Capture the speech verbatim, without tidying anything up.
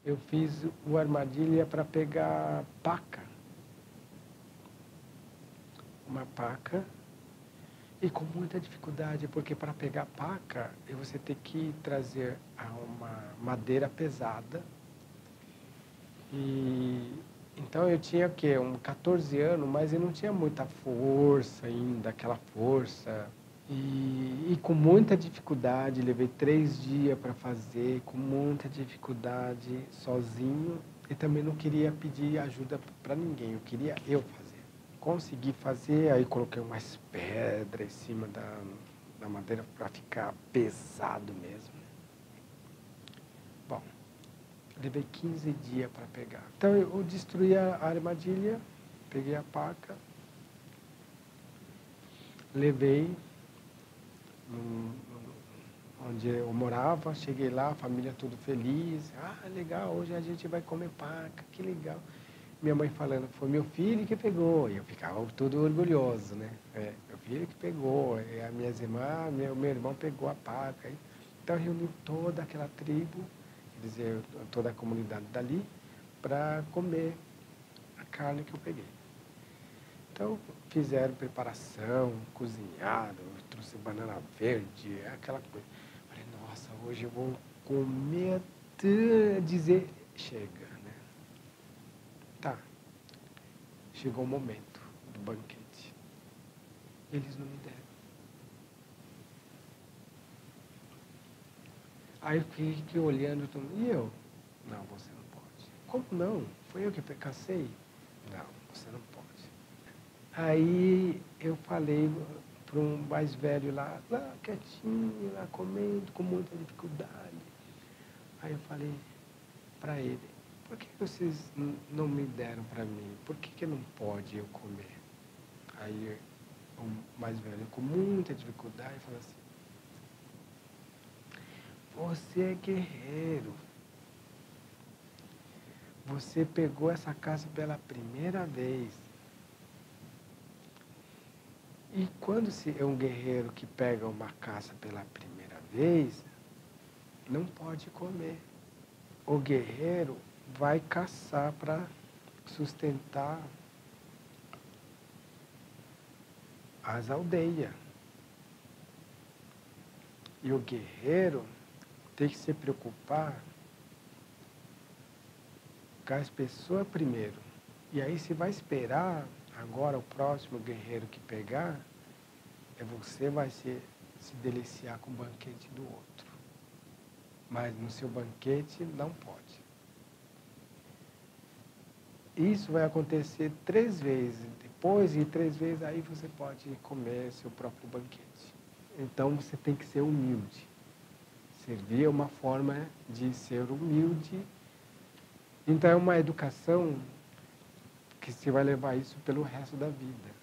eu fiz o armadilha para pegar paca. Uma paca. E com muita dificuldade, porque para pegar paca, você tem que trazer uma madeira pesada. E então eu tinha o quê? Um quatorze anos, mas eu não tinha muita força ainda, aquela força. E, e com muita dificuldade, levei três dias para fazer, com muita dificuldade, sozinho. E também não queria pedir ajuda para ninguém, eu queria eu fazer. Consegui fazer, aí coloquei umas pedras em cima da, da madeira para ficar pesado mesmo. Bom, levei quinze dias para pegar. Então eu destruí a armadilha, peguei a paca, levei num, onde eu morava, cheguei lá, a família tudo feliz. Ah, legal, hoje a gente vai comer paca, que legal. Minha mãe falando, foi meu filho que pegou. E eu ficava todo orgulhoso, né? É, meu filho que pegou. E as minhas irmãs, meu, meu irmão pegou a paca. Então reuniu toda aquela tribo, quer dizer, toda a comunidade dali, para comer a carne que eu peguei. Então fizeram preparação, cozinharam, trouxe banana verde, aquela coisa. Falei, nossa, hoje eu vou comer até dizer, chega. Tá, chegou o momento do banquete. Eles não me deram. Aí eu fiquei olhando, e eu? Não, você não pode. Como não? Foi eu que cansei? Não, você não pode. Aí eu falei para um mais velho lá, lá quietinho, lá comendo, com muita dificuldade. Aí eu falei para ele, por que vocês não me deram para mim? Por que, que não pode eu comer? Aí o mais velho, com muita dificuldade, falou assim, você é guerreiro. Você pegou essa caça pela primeira vez. E quando se é um guerreiro que pega uma caça pela primeira vez, não pode comer. O guerreiro vai caçar para sustentar as aldeias. E o guerreiro tem que se preocupar com as pessoas primeiro. E aí você vai esperar, agora o próximo guerreiro que pegar, é você vai se, se deliciar com o banquete do outro. Mas no seu banquete não pode. Isso vai acontecer três vezes. Depois de três vezes, aí você pode comer seu próprio banquete. Então você tem que ser humilde. Servir é uma forma de ser humilde. Então é uma educação que você vai levar isso pelo resto da vida.